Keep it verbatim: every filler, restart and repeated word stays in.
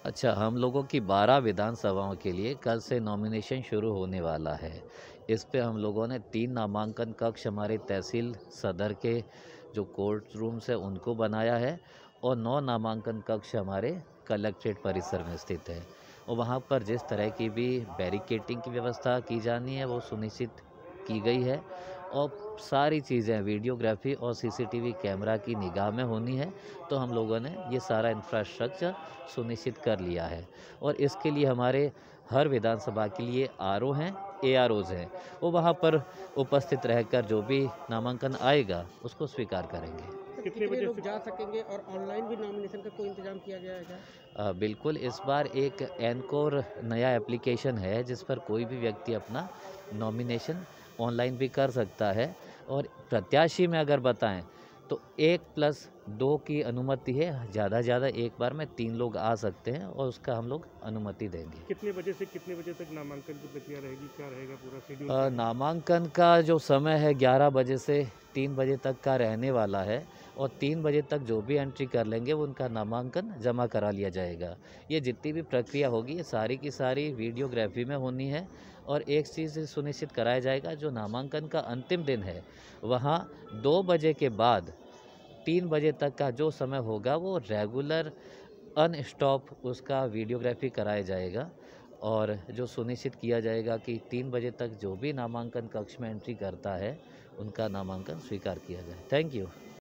अच्छा, हम लोगों की बारह विधानसभाओं के लिए कल से नॉमिनेशन शुरू होने वाला है। इस पे हम लोगों ने तीन नामांकन कक्ष हमारे तहसील सदर के जो कोर्ट रूम्स हैं उनको बनाया है और नौ नामांकन कक्ष हमारे कलेक्ट्रेट परिसर में स्थित है। और वहाँ पर जिस तरह की भी बैरिकेडिंग की व्यवस्था की जानी है वो सुनिश्चित की गई है और सारी चीज़ें वीडियोग्राफी और सीसीटीवी कैमरा की निगाह में होनी है। तो हम लोगों ने ये सारा इंफ्रास्ट्रक्चर सुनिश्चित कर लिया है और इसके लिए हमारे हर विधानसभा के लिए आरओ हैं, एआरओज़ हैं। वो वहाँ पर उपस्थित रहकर जो भी नामांकन आएगा उसको स्वीकार करेंगे। सर, कितने कितने बजे लोग से? जा सकेंगे और ऑनलाइन भी नॉमिनेशन का कोई इंतजाम किया गया है क्या? अ, बिल्कुल इस बार एक एनकोर नया एप्लीकेशन है जिस पर कोई भी व्यक्ति अपना नॉमिनेशन ऑनलाइन भी कर सकता है और प्रत्याशी में अगर बताएं तो एक प्लस दो की अनुमति है। ज़्यादा से ज़्यादा एक बार में तीन लोग आ सकते हैं और उसका हम लोग अनुमति देंगे। कितने बजे से कितने बजे तक नामांकन की प्रक्रिया रहेगी? क्या रहेगा पूरा शेड्यूल अ, क्या है? नामांकन का जो समय है ग्यारह बजे से तीन बजे तक का रहने वाला है और तीन बजे तक जो भी एंट्री कर लेंगे वो उनका नामांकन जमा करा लिया जाएगा। ये जितनी भी प्रक्रिया होगी ये सारी की सारी वीडियोग्राफी में होनी है और एक चीज़ सुनिश्चित कराया जाएगा जो नामांकन का अंतिम दिन है वहाँ दो बजे के बाद तीन बजे तक का जो समय होगा वो रेगुलर अनस्टॉप उसका वीडियोग्राफी कराया जाएगा और जो सुनिश्चित किया जाएगा कि तीन बजे तक जो भी नामांकन कक्ष में एंट्री करता है उनका नामांकन स्वीकार किया जाए। Thank you.